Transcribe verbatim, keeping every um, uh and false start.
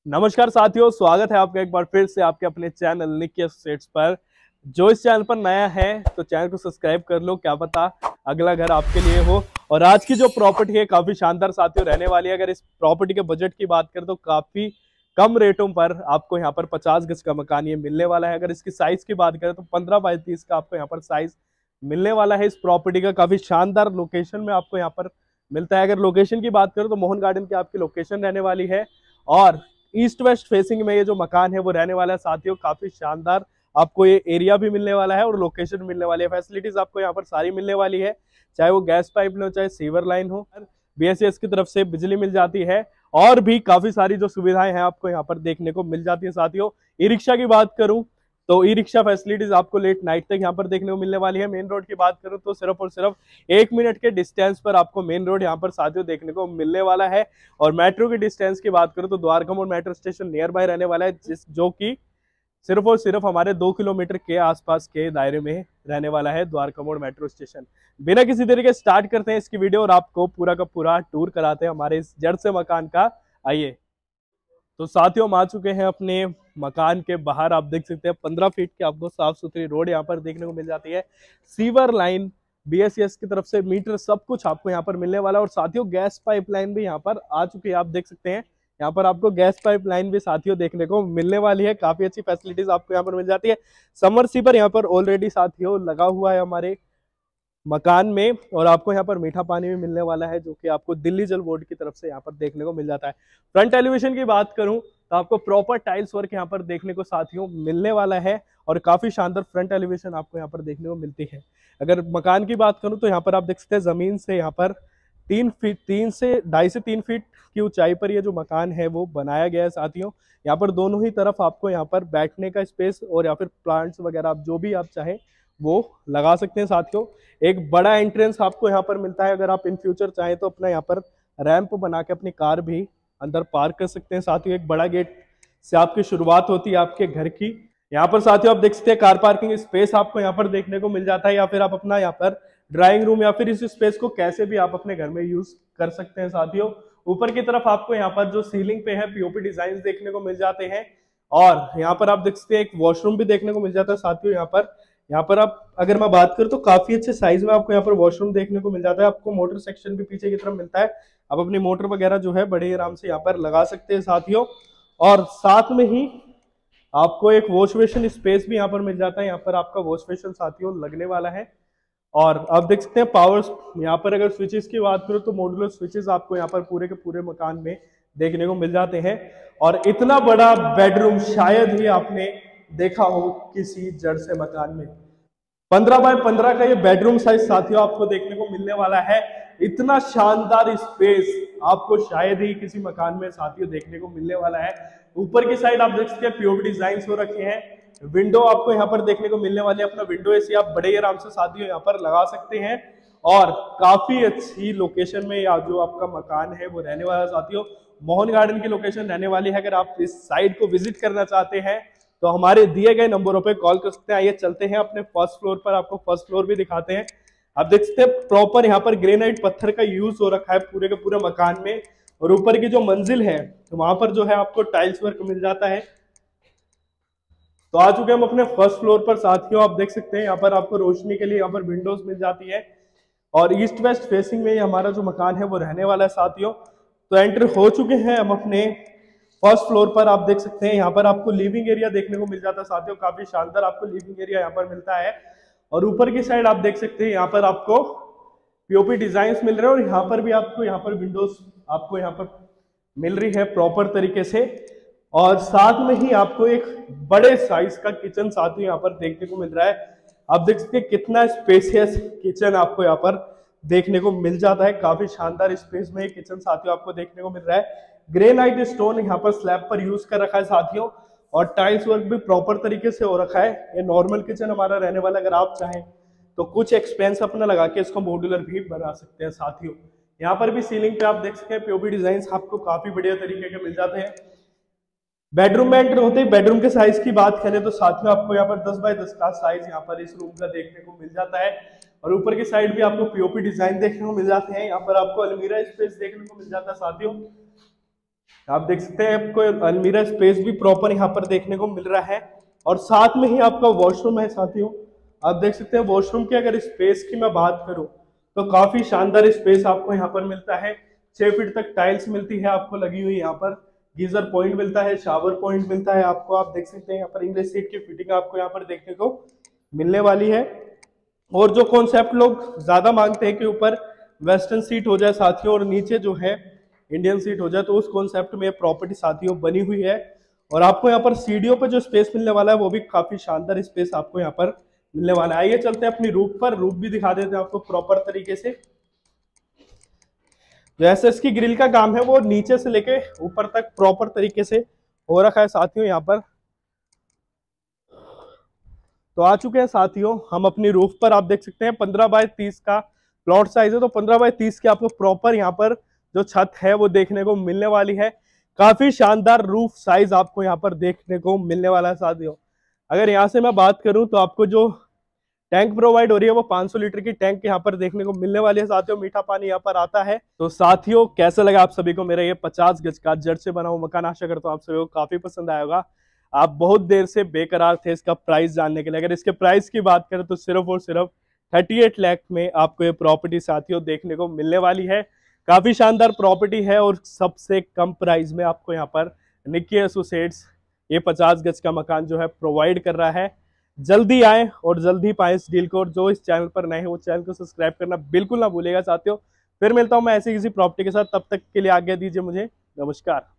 नमस्कार साथियों, स्वागत है आपका एक बार फिर से आपके अपने चैनल निकी एस्टेट्स पर। जो इस चैनल पर नया है तो चैनल को सब्सक्राइब कर लो, क्या पता अगला घर आपके लिए हो। और आज की जो प्रॉपर्टी है काफी शानदार साथियों रहने वाली है। अगर इस प्रॉपर्टी के बजट की बात करें तो काफी कम रेटों पर आपको यहाँ पर पचास गज का मकान ये मिलने वाला है। अगर इसकी साइज की बात करें तो पंद्रह बाई तीस का आपको यहाँ पर साइज मिलने वाला है। इस प्रॉपर्टी का काफी शानदार लोकेशन में आपको यहाँ पर मिलता है। अगर लोकेशन की बात करें तो मोहन गार्डन की आपकी लोकेशन रहने वाली है और ईस्ट वेस्ट फेसिंग में ये जो मकान है वो रहने वाला है साथियों। काफी शानदार आपको ये एरिया भी मिलने वाला है और लोकेशन मिलने वाली है। फैसिलिटीज आपको यहाँ पर सारी मिलने वाली है, चाहे वो गैस पाइप हो चाहे सीवर लाइन हो, बीएसएस की तरफ से बिजली मिल जाती है और भी काफी सारी जो सुविधाएं हैं आपको यहाँ पर देखने को मिल जाती है साथियों। ई रिक्शा की बात करूं तो ई रिक्शा फैसिलिटीज आपको लेट नाइट तक यहाँ पर देखने को मिलने वाली है। मेन रोड की बात करूं तो सिर्फ और सिर्फ एक मिनट के डिस्टेंस पर आपको मेन रोड यहाँ पर साथियों देखने को मिलने वाला है। और मेट्रो की डिस्टेंस की बात करूं तो द्वारका मोड़ मेट्रो स्टेशन नियर बाय रहने वाला है, जिस जो कि सिर्फ और सिर्फ हमारे दो किलोमीटर के आसपास के दायरे में रहने वाला है द्वारका मोड़ मेट्रो स्टेशन। बिना किसी तरीके स्टार्ट करते हैं इसकी वीडियो और आपको पूरा का पूरा टूर कराते हैं हमारे इस जड़ से मकान का। आइए तो साथियों हम आ चुके हैं अपने मकान के बाहर। आप देख सकते हैं पंद्रह फीट की आपको साफ सुथरी रोड यहाँ पर देखने को मिल जाती है। सीवर लाइन बीएसएस की तरफ से मीटर सब कुछ आपको यहाँ पर मिलने वाला है। और साथियों गैस पाइपलाइन भी यहाँ पर आ चुकी है, आप देख सकते हैं यहाँ पर आपको गैस पाइपलाइन भी साथियों देखने को मिलने वाली है। काफी अच्छी फैसिलिटीज आपको यहाँ पर मिल जाती है। समरसीवर यहाँ पर ऑलरेडी साथियों लगा हुआ है हमारे मकान में और आपको यहाँ पर मीठा पानी भी मिलने वाला है, जो कि आपको दिल्ली जल बोर्ड की तरफ से यहाँ पर देखने को मिल जाता है। फ्रंट एलिवेशन की बात करूं तो आपको प्रॉपर टाइल्स वर्क यहाँ पर देखने को साथियों मिलने वाला है और काफी शानदार फ्रंट एलिवेशन आपको यहाँ पर देखने को मिलती है। अगर मकान की बात करूं तो यहाँ पर आप देख सकते हैं जमीन से यहाँ पर तीन फीट तीन से ढाई से तीन फीट की ऊंचाई पर ये जो मकान है वो बनाया गया है साथियों। यहाँ पर दोनों ही तरफ आपको यहाँ पर बैठने का स्पेस और या फिर प्लांट्स वगैरह आप जो भी आप चाहें वो लगा सकते हैं साथियों। एक बड़ा एंट्रेंस आपको यहाँ पर मिलता है। अगर आप इन फ्यूचर चाहें तो अपना यहाँ पर रैंप बना के अपनी कार भी अंदर पार्क कर सकते हैं साथियों। एक बड़ा गेट से आपकी शुरुआत होती है आपके घर की। यहाँ पर साथियों आप देख सकते हैं कार पार्किंग स्पेस आपको यहाँ पर देखने को मिल जाता है, या फिर आप अपना यहाँ पर ड्राइंग रूम या फिर इस स्पेस को कैसे भी आप अपने घर में यूज कर सकते हैं साथियों। ऊपर की तरफ आपको यहाँ पर जो सीलिंग पे है पीओपी डिजाइन देखने को मिल जाते हैं और यहाँ पर आप देख सकते हैं एक वॉशरूम भी देखने को मिल जाता है साथियों। यहाँ पर यहाँ पर आप अगर मैं बात करूं तो काफी अच्छे साइज में आपको यहाँ पर वॉशरूम देखने को मिल जाता है। आपको मोटर सेक्शन भी पीछे की तरफ मिलता है, आप अपनी मोटर वगैरह जो है बड़े आराम से यहाँ पर लगा सकते हैं साथियों। और साथ में ही आपको एक वॉश बेसिन स्पेस भी यहाँ पर मिल जाता है। यहाँ पर आपका वॉश बेसिन साथियों लगने वाला है। और आप देख सकते हैं पावर यहाँ पर अगर स्विचेस की बात करूं तो मॉड्यूलर स्विचेस आपको यहाँ पर पूरे के पूरे मकान में देखने को मिल जाते हैं। और इतना बड़ा बेडरूम शायद ही आपने देखा हो किसी जड़ से मकान में। पंद्रह बाय पंद्रह का ये बेडरूम साइज साथियों आपको देखने को मिलने वाला है। इतना शानदार स्पेस आपको शायद ही किसी मकान में साथियों देखने को मिलने वाला है। ऊपर की साइड आप देख सकते हैं पीओपी डिजाइन हो रखे हैं। विंडो आपको यहाँ पर देखने को मिलने वाली है। अपना विंडो एसी आप बड़े आराम से साथियों यहाँ पर लगा सकते हैं और काफी अच्छी लोकेशन में या जो आपका मकान है वो रहने वाला है साथियों। मोहन गार्डन की लोकेशन रहने वाली है। अगर आप इस साइड को विजिट करना चाहते हैं तो हमारे दिए गए नंबरों पे कॉल कर सकते हैं। आइए चलते हैं अपने फर्स्ट फ्लोर पर, आपको फर्स्ट फ्लोर भी दिखाते हैं। आप देख सकते हैं प्रॉपर यहाँ पर ग्रेनाइट पत्थर का यूज हो रखा है पूरे के पूरे मकान में। और ऊपर की जो मंजिल है तो वहां पर जो है आपको टाइल्स वर्क मिल जाता है। तो आ चुके हम अपने फर्स्ट फ्लोर पर साथियों। आप देख सकते हैं यहाँ पर आपको रोशनी के लिए यहाँ पर विंडोज मिल जाती है और ईस्ट वेस्ट फेसिंग में हमारा जो मकान है वो रहने वाला है साथियों। तो एंटर हो चुके हैं हम अपने फर्स्ट फ्लोर पर। आप देख सकते हैं यहाँ पर आपको लिविंग एरिया देखने को मिल जाता है साथियों। काफी शानदार आपको लिविंग एरिया यहाँ पर मिलता है। और ऊपर की साइड आप देख सकते हैं यहाँ पर आपको पीओपी डिजाइन्स मिल रहे हैं और यहाँ पर भी आपको यहाँ पर विंडोज आपको यहाँ पर मिल रही है प्रॉपर तरीके से। और साथ में ही आपको एक बड़े साइज का किचन साथियों यहाँ पर देखने को मिल रहा है। आप देख सकते हैं कितना स्पेसियस किचन आपको यहाँ पर देखने को मिल जाता है। काफी शानदार स्पेस में किचन साथियों आपको देखने को मिल रहा है। ग्रेनाइट स्टोन यहाँ पर स्लैब पर यूज कर रखा है साथियों और टाइल्स वर्क भी प्रॉपर तरीके से हो रखा है। ये नॉर्मल किचन हमारा रहने वाला। अगर आप चाहें तो कुछ एक्सपेंस अपना लगा के इसको मॉड्यूलर भी बना सकते हैं साथियों। यहाँ पर भी सीलिंग पे आप देख सकते हैं पीओपी डिजाइन आपको काफी बढ़िया तरीके के मिल जाते हैं। बेडरूम में एंटर होते ही बेडरूम के साइज की बात करें तो साथ में आपको यहाँ पर दस बाय दस का साइज यहाँ पर इस रूम का देखने को मिल जाता है। और ऊपर की साइड भी आपको पीओपी डिजाइन देखने को मिल जाते हैं। यहाँ पर आपको अलमीरा स्पेस देखने को मिल जाता है साथियों। आप देख सकते हैं आपको अलमीरा स्पेस भी प्रॉपर यहाँ पर देखने को मिल रहा है, और साथ में ही आपका वॉशरूम है साथियों। आप देख सकते हैं वॉशरूम की अगर स्पेस की मैं बात करूं तो काफी शानदार स्पेस आपको यहाँ पर मिलता है। छह फीट तक टाइल्स मिलती है आपको लगी हुई, यहाँ पर गीजर पॉइंट मिलता है, शावर पॉइंट मिलता है आपको। आप देख सकते हैं यहाँ पर इंग्लिश सीट की फिटिंग आपको यहाँ पर देखने को मिलने वाली है। और जो कॉन्सेप्ट लोग ज्यादा मांगते हैं कि ऊपर वेस्टर्न सीट हो जाए साथियों और नीचे जो है इंडियन सीट हो जाए, तो उस कॉन्सेप्ट में प्रॉपर्टी साथियों बनी हुई है। और आपको यहाँ पर सीढ़ियों पर जो स्पेस मिलने वाला है वो भी काफी शानदार स्पेस आपको यहाँ पर मिलने वाला है। आइए चलते हैं अपनी रूफ पर, रूफ भी दिखा देते हैं आपको प्रॉपर तरीके से। जैसे इसकी ग्रिल का काम है वो नीचे से लेके ऊपर तक प्रॉपर तरीके से हो रखा है साथियों यहाँ पर। तो आ चुके हैं साथियों हम अपनी रूफ पर। आप देख सकते हैं पंद्रह बाय तीस का प्लॉट साइज है, तो पंद्रह बाय तीस के आपको प्रॉपर यहाँ पर जो छत है वो देखने को मिलने वाली है। काफी शानदार रूफ साइज आपको यहाँ पर देखने को मिलने वाला है साथियों। अगर यहाँ से मैं बात करूं तो आपको जो टैंक प्रोवाइड हो रही है वो पाँच सौ लीटर की टैंक यहाँ पर देखने को मिलने वाली है साथियों। मीठा पानी यहाँ पर आता है। तो साथियों कैसा लगा आप सभी को मेरा ये पचास गज का जड़ से बना हुआ मकान? आशा करता हूँ आप सभी को काफी पसंद आया होगा। आप बहुत देर से बेकरार थे इसका प्राइस जानने के लिए। अगर इसके प्राइस की बात करें तो सिर्फ और सिर्फ अड़तीस लाख में आपको ये प्रॉपर्टी साथियों देखने को मिलने वाली है। काफी शानदार प्रॉपर्टी है और सबसे कम प्राइस में आपको यहाँ पर निकी एसोसिएट्स ये पचास गज का मकान जो है प्रोवाइड कर रहा है। जल्दी आए और जल्दी पाए इस डील को। और जो इस चैनल पर नए हैं वो चैनल को सब्सक्राइब करना बिल्कुल ना भूलिएगा साथियों। फिर मिलता हूं मैं ऐसी किसी प्रॉपर्टी के साथ, तब तक के लिए आज्ञा दीजिए मुझे। नमस्कार।